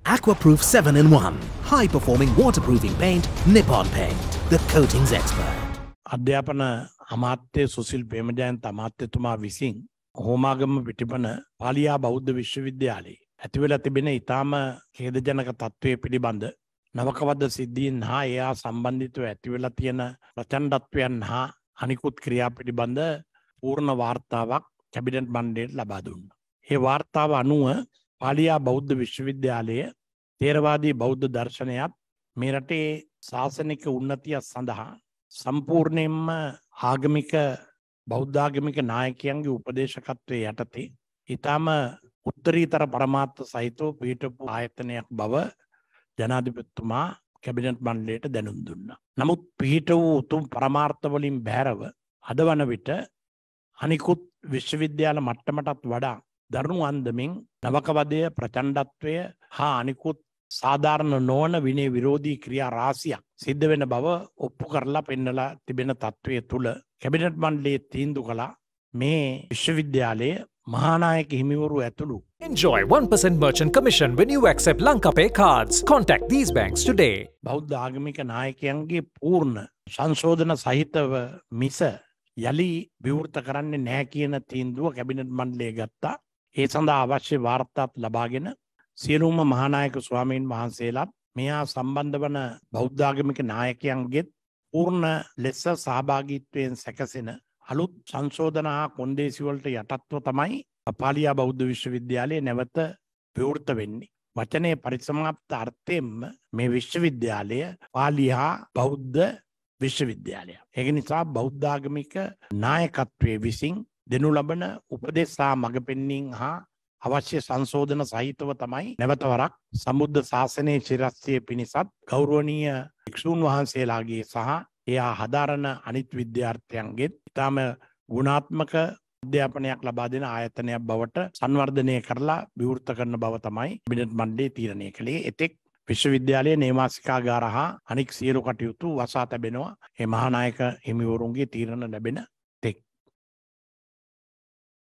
Aquaproof 7-in-1. High-performing waterproofing paint, Nippon Paint. The coatings expert. අධ්‍යාපන අමාත්‍ය සුසිල් ප්‍රේමජයන්ත අමාත්‍යතුමා විසින් හෝමාගම පිටිපන පාලියා බෞද්ධ විශ්වවිද්‍යාලයේ ඇතිවෙලා තිබෙන ඉතාම ඛේදජනක තත්ත්වය පිළිබඳ නවකවද්ද සිද්ධීන් හා එයා සම්බන්ධිතව ඇතිවෙලා තියෙන ප්‍රචණ්ඩත්වයන් හා අනිකුත් ක්‍රියා පිළිබඳ පූර්ණ වාර්තාවක් කැබිනට් මණ්ඩලයට ලබා දුන්නා. ඒ වාර්තාව අනුව පාලියා බෞද්ධ විශ්වවිද්‍යාලය තේරවාදී බෞද්ධ දර්ශනයත් මේ රටේ ශාසනික උන්නතිය සඳහා සම්පූර්ණයෙන්ම ආගමික බෞද්ධාගමික නායකයන්ගේ උපදේශකත්වයේ යටතේ ඊටම උත්තරීතර පරමාර්ථ සහිතව පිටපු ආයතනයක් බව ජනාධිපතිතුමා කැබිනට් මණ්ඩලයට දැනුම් දුන්නා. නමුත් පිට වූ උතුම් පරමාර්ථ වලින් බැහැරව අද වන විට අනිකුත් විශ්වවිද්‍යාල මට්ටමටත් වඩා දරුණු අන්දමින් නවකවදය ප්‍රචණ්ඩත්වය හා අනිකුත් සාධාරණ නොවන විනය විරෝධී ක්‍රියා රාශියක් සිද්ධ වෙන බව ඔප්පු කරලා පෙන්නලා තිබෙන තත්ත්වය තුළ කැබිනට් මණ්ඩලයේ තීන්දුව කළා මේ විශ්වවිද්‍යාලයේ මහානායක හිමිවරු ඇතුළු Enjoy 1% merchant commission when you accept Lanka Pay cards. Contact these banks today. බෞද්ධ ආගමික නායකයන්ගේ පූර්ණ සංශෝධන සහිතව මිස යලි විවෘත කරන්නේ නැහැ කියන තීන්දුව කැබිනට් මණ්ඩලය ගත්තා. ඒ සඳහා අවශ්‍ය වාර්තාත් ලබාගෙන සියලුම මහානායක ස්වාමීන් වහන්සේලාත් මෙහා සම්බන්ධ වන බෞද්ධාගමික නායකයන්ගේ පූර්ණ ලෙස සහභාගීත්වයෙන් සැකසෙන අලුත් සංශෝධන හා කොන්දේසි වලට යටත්ව තමයි පාලියා බෞද්ධ විශ්වවිද්‍යාලයේ නැවත විවෘත වෙන්නේ. වචනේ පරිසමාප්ත අර්ථයෙන්ම මේ විශ්වවිද්‍යාලය පාලියා බෞද්ධ විශ්වවිද්‍යාලය. ඒක නිසා බෞද්ධාගමික නායකත්වයේ විසින් දෙනු ලබන උපදෙස් සහ මඟ පෙන්වීම් හා අවශ්‍ය සංශෝධන සහිතව තමයි නැවතවරක් සම්බුද්ධ ශාසනයේ චිරස්ථිතිය පිණිසත් ගෞරවනීය භික්ෂුන් වහන්සේලාගේ සහ එයා හදාරන අනිත් විද්‍යාර්ථයන්ගේ ඉතාම ගුණාත්මක අධ්‍යාපනයක් ලබා දෙන ආයතනයක් බවට සංවර්ධනය කරලා විවෘත කරන බව තමයි කැබිනට් මණ්ඩලය තීරණය කළේ. එතෙක් විශ්වවිද්‍යාලයේ නේවාසිකාගාර හා අනික් සියලු කටයුතු වසා තැබෙනවා මේ මහානායක හිමිවරුන්ගේ තීරණ ලැබෙන